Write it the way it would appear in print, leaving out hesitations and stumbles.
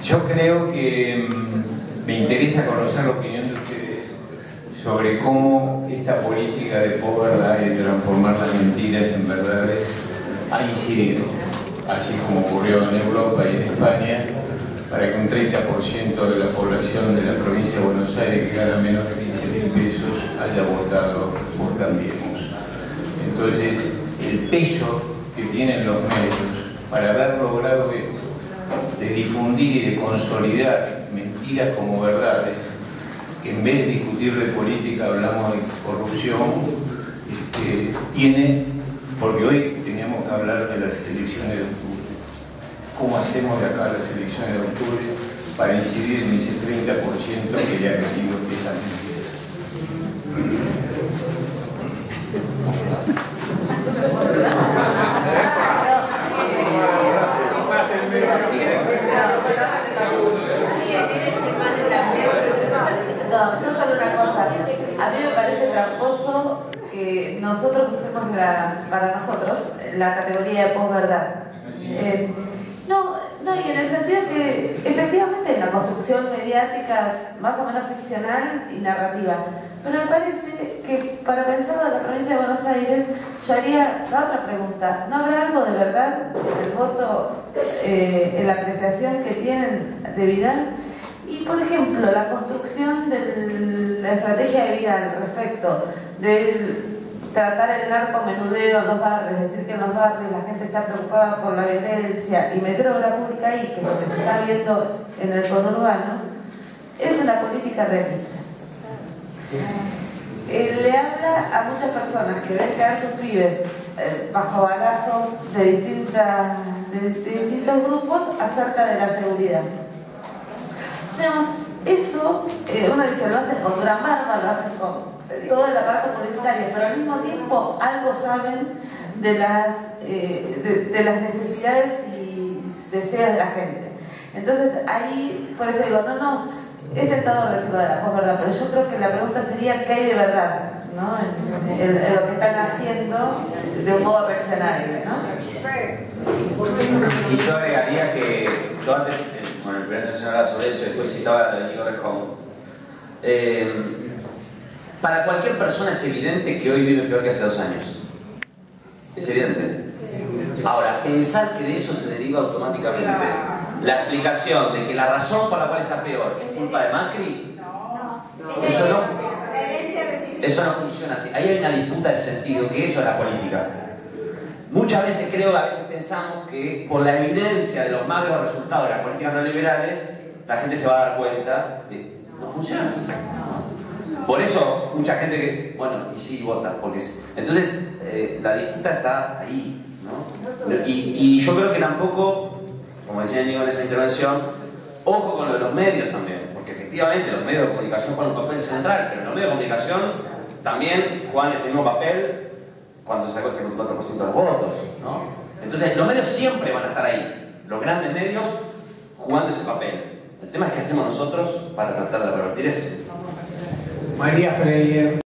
Yo creo que me interesa conocer la opinión de ustedes sobre cómo esta política de posverdad y de transformar las mentiras en verdades ha incidido, así como ocurrió en Europa y en España, para que un 30% de la población de la provincia de Buenos Aires, que gana menos de 15.000 pesos, haya votado por Cambiemos. Entonces, el peso que tienen los medios para haber logrado esto, de difundir y de consolidar mentiras como verdades, que en vez de discutir de política hablamos de corrupción, tiene, porque hoy teníamos que hablar de las elecciones de octubre. ¿Cómo hacemos de acá las elecciones de octubre para incidir en ese 30% que le ha querido esa mentira? No, yo solo una cosa. A mí me parece tramposo que nosotros usemos para nosotros la categoría de posverdad. No, y en el sentido que efectivamente hay una construcción mediática más o menos ficcional y narrativa. Pero me parece que para pensarlo en la provincia de Buenos Aires, yo haría la otra pregunta. ¿No habrá algo de verdad en el voto, en la apreciación que tienen de Vidal? Y, por ejemplo, la construcción de la estrategia de Vidal respecto del tratar el narcomenudeo en los barrios, decir que en los barrios la gente está preocupada por la violencia y meter obra pública ahí, que es lo que se está viendo en el conurbano, es una política realista. Le habla a muchas personas que ven caer sus pibes bajo balazos de distintos grupos acerca de la seguridad. Digamos, eso, uno dice, lo hacen con Durán Barba, lo hacen con todo el aparato publicitario, pero al mismo tiempo algo saben de las necesidades y deseos de la gente. Entonces ahí, por eso digo, es tentador decirlo de la posverdad, pero yo creo que la pregunta sería ¿qué hay de verdad, ¿no? en lo que están haciendo de un modo reaccionario, ¿no? Y yo agregaría que yo antes, bueno, el primer mencioné hablaba sobre eso, después citaba la de Nico Rejón. Para cualquier persona es evidente que hoy vive peor que hace 2 años. Es evidente. Ahora, pensar que de eso se deriva automáticamente la explicación de que la razón por la cual está peor es culpa de Macri, eso no funciona así. Ahí hay una disputa de sentido, que eso es la política. Muchas veces a veces pensamos que por la evidencia de los magros resultados de las políticas neoliberales, la gente se va a dar cuenta de que no funciona así. Por eso, mucha gente que, bueno, y sí, vota, porque entonces la disputa está ahí, ¿no? Y yo creo que tampoco, como decía Nico en esa intervención, ojo con lo de los medios también, porque efectivamente los medios de comunicación juegan un papel central, pero los medios de comunicación también juegan ese mismo papel cuando sacó el 74% de los votos, ¿no? Entonces, los medios siempre van a estar ahí, los grandes medios jugando ese papel. El tema es qué hacemos nosotros para tratar de revertir eso. María Freire.